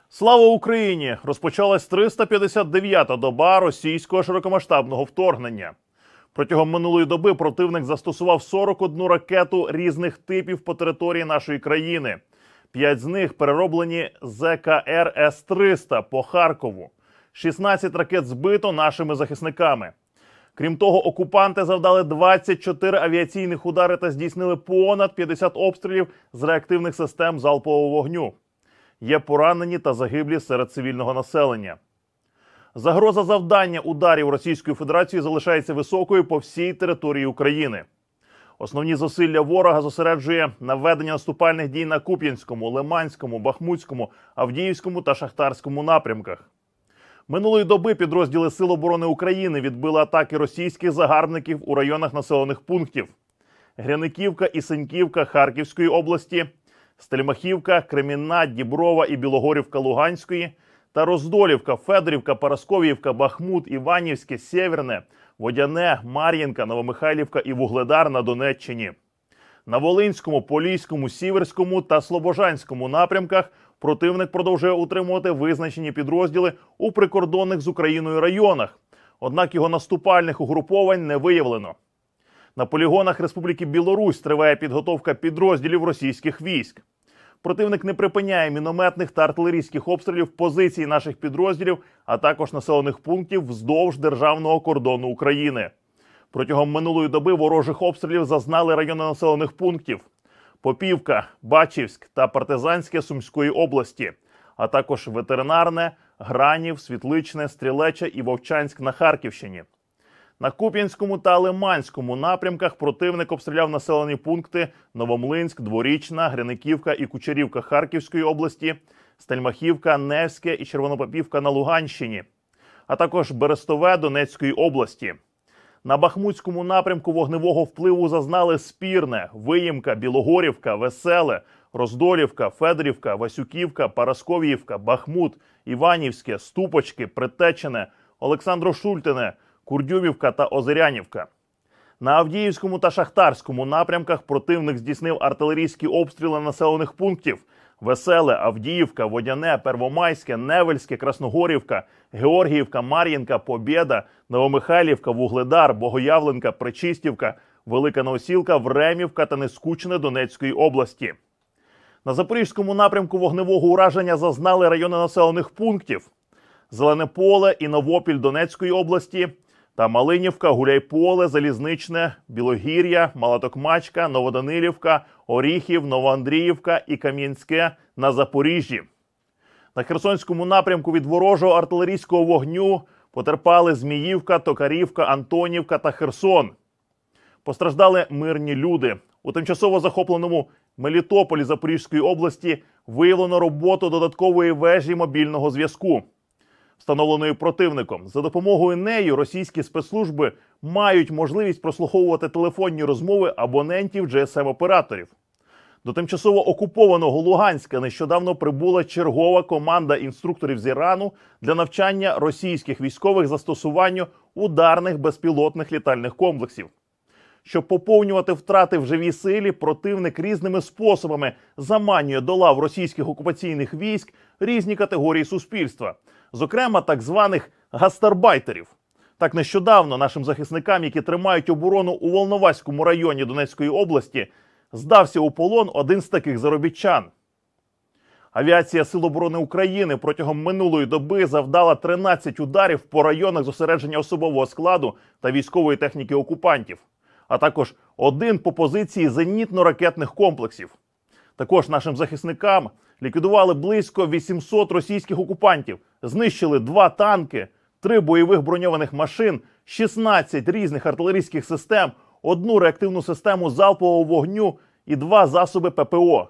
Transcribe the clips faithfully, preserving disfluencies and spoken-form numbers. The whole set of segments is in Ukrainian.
Слава Україні! Розпочалась триста п'ятдесят дев'ята доба російського широкомасштабного вторгнення. Протягом минулої доби противник застосував сорок одну ракету різних типів по території нашої країни. П'ять з них перероблені З К Р С триста по Харкову. шістнадцять ракет збито нашими захисниками. Крім того, окупанти завдали двадцять чотири авіаційних удари та здійснили понад п'ятдесят обстрілів з реактивних систем залпового вогню. Є поранені та загиблі серед цивільного населення. Загроза завдання ударів Російської Федерації залишається високою по всій території України. Основні зусилля ворога зосереджує на веденні наступальних дій на Куп'янському, Лиманському, Бахмутському, Авдіївському та Шахтарському напрямках. Минулої доби підрозділи Сил оборони України відбили атаки російських загарбників у районах населених пунктів: Гряниківка і Синьківка Харківської області, Стельмахівка, Кремінна, Діброва і Білогорівка Луганської та Роздолівка, Федорівка, Парасковіївка, Бахмут, Іванівське, Сєвєрне, Водяне, Мар'їнка, Новомихайлівка і Вугледар на Донеччині. На Волинському, Поліському, Сіверському та Слобожанському напрямках противник продовжує утримувати визначені підрозділи у прикордонних з Україною районах, однак його наступальних угруповань не виявлено. На полігонах Республіки Білорусь триває підготовка підрозділів російських військ. Противник не припиняє мінометних та артилерійських обстрілів позицій наших підрозділів, а також населених пунктів вздовж державного кордону України. Протягом минулої доби ворожих обстрілів зазнали райони населених пунктів: Попівка, Бачівськ та Партизанське Сумської області, а також Ветеринарне, Гранів, Світличне, Стрілече і Вовчанськ на Харківщині. На Куп'янському та Лиманському напрямках противник обстріляв населені пункти Новомлинськ, Дворічна, Гряниківка і Кучерівка Харківської області, Стельмахівка, Невське і Червонопопівка на Луганщині, а також Берестове Донецької області. На Бахмутському напрямку вогневого впливу зазнали Спірне, Виїмка, Білогорівка, Веселе, Роздолівка, Федорівка, Васюківка, Парасковіївка, Бахмут, Іванівське, Ступочки, Притечене, Олександро-Шультине, Курдюмівка та Озерянівка. На Авдіївському та Шахтарському напрямках противник здійснив артилерійські обстріли населених пунктів: Веселе, Авдіївка, Водяне, Первомайське, Невельське, Красногорівка, Георгіївка, Мар'їнка, Побєда, Новомихайлівка, Вугледар, Богоявленка, Пречистівка, Велика Новосілка, Времівка та Нескучне Донецької області. На Запорізькому напрямку вогневого ураження зазнали райони населених пунктів: Зелене Поле і Новопіль Донецької області та Малинівка, Гуляйполе, Залізничне, Білогір'я, Малатокмачка, Новоданилівка, Оріхів, Новоандріївка і Кам'янське на Запоріжжі. На Херсонському напрямку від ворожого артилерійського вогню потерпали Зміївка, Токарівка, Антонівка та Херсон. Постраждали мирні люди. У тимчасово захопленому Мелітополі Запорізької області виявлено роботу додаткової вежі мобільного зв'язку, встановленої противником. За допомогою неї російські спецслужби мають можливість прослуховувати телефонні розмови абонентів Джі Ес Ем-операторів. До тимчасово окупованого Луганська нещодавно прибула чергова команда інструкторів з Ірану для навчання російських військових застосуванню ударних безпілотних літальних комплексів. Щоб поповнювати втрати в живій силі, противник різними способами заманює до лав російських окупаційних військ різні категорії суспільства, зокрема так званих гастарбайтерів. Так нещодавно нашим захисникам, які тримають оборону у Волноваському районі Донецької області, здався у полон один з таких заробітчан. Авіація Сил оборони України протягом минулої доби завдала тринадцять ударів по районах зосередження особового складу та військової техніки окупантів, а також один по позиції зенітно-ракетних комплексів. Також нашим захисникам ліквідували близько вісімсот російських окупантів, знищили два танки, три бойових броньованих машин, шістнадцять різних артилерійських систем, одну реактивну систему залпового вогню і два засоби Пе Пе О.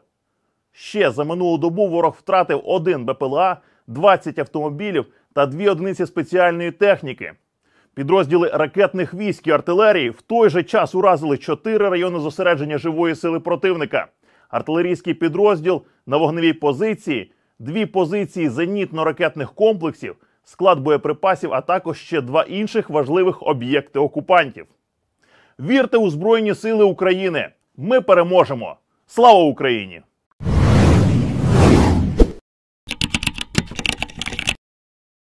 Ще за минулу добу ворог втратив один Бе Пе Ел А, двадцять автомобілів та дві одиниці спеціальної техніки. Підрозділи ракетних військ і артилерії в той же час уразили чотири райони зосередження живої сили противника, артилерійський підрозділ на вогневій позиції, дві позиції зенітно-ракетних комплексів, склад боєприпасів, а також ще два інших важливих об'єкти окупантів. Вірте у Збройні Сили України! Ми переможемо! Слава Україні!